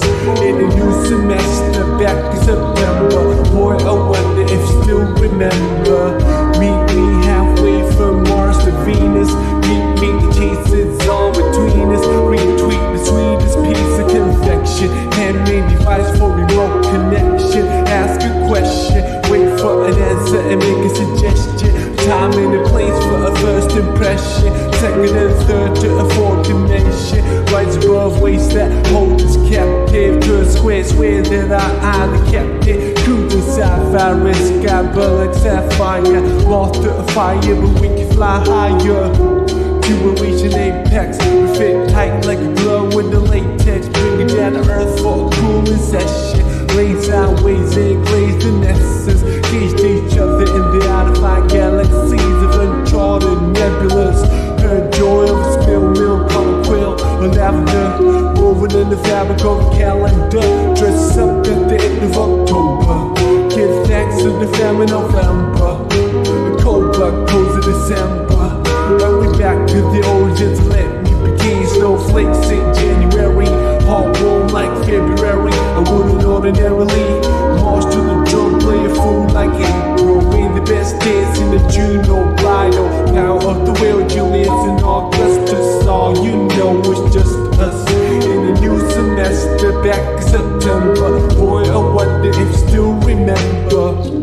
in a new semester back in September. Boy, I wonder if you still remember. Meet me halfway from Mars to Venus. Meet the chases all between us. Retweet the sweetest piece of confection. Handmade device for remote connection. Ask a question, wait for an answer and make a suggestion. Time and a place for a first impression. Second and third to a fourth dimension. Rights above waist that hold us captive to a square that I either kept it. Crude to sapphire, sky burn like sapphire. Moth to a fire, but we can fly higher. To a reach an apex, we fit tight like a glove with the latex. Bring it down to earth for a cooling session. Lay sideways and glaze the nesses. Gauge each other in the out-of-line galaxies of uncharted nebulas. Her joy of a spilled milk on a quill or lavender, woven in the fabric of a calendar. Dress up at the end of October. Give thanks to the famine of November. The cold blood goes to December. And we back to the origins. Let me begin. Snowflakes in January, hot warm like February. I wouldn't ordinarily march to the drum, play a fool like April. Be the best dance in the Juno bridal. Power of the wheel, Julius and Augustus. All you know is just us in a new semester back in September. Boy, I wonder if you still remember.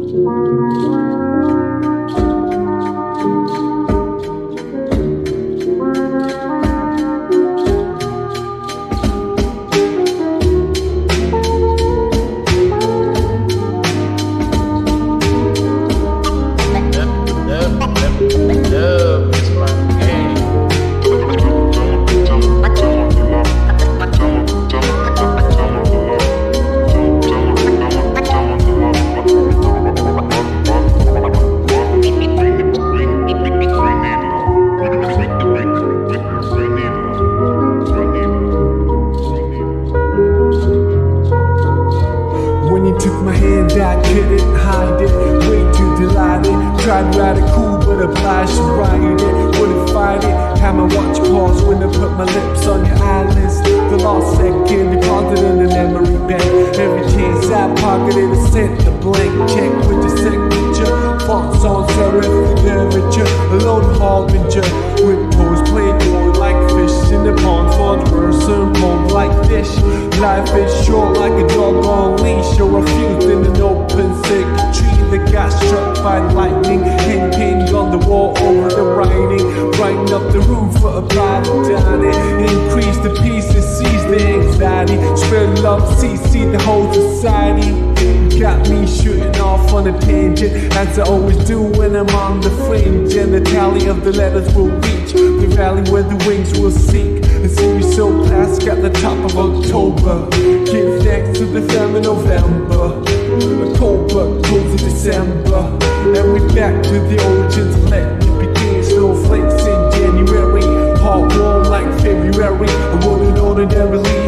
Took my hand, I couldn't hide it. Way too delighted. Tried to ride it cool, but obliged to ride it. Wouldn't fight it. Had my watch pause when I put my lips on your eyelids. The lost second, deposited in the memory bank. Every chance I pocketed, I sent a blank check with the signature. Fonts on serif, the temperature. A lone harbinger with pose, played more like fish in the pond. Fond verse and home like dish. Life is short like a dog on leash, or a fuse in an open circuitry that got struck by lightning. Hand painting on the wall over the writing. Brighten up the room for a bridal dining. Increase the pieces, seize the anxiety. Spread love, see the whole society. Got me shooting off on a tangent, as I always do when I'm on the fringe. And the tally of the letters will reach the valley where the wings will seek. And see me so past at the top of October. Give thanks to the famine of November. A cold blood goes to December. And we back to the origins. Let me begin. Snowflakes in January, hot warm like February. I wouldn't ordinarily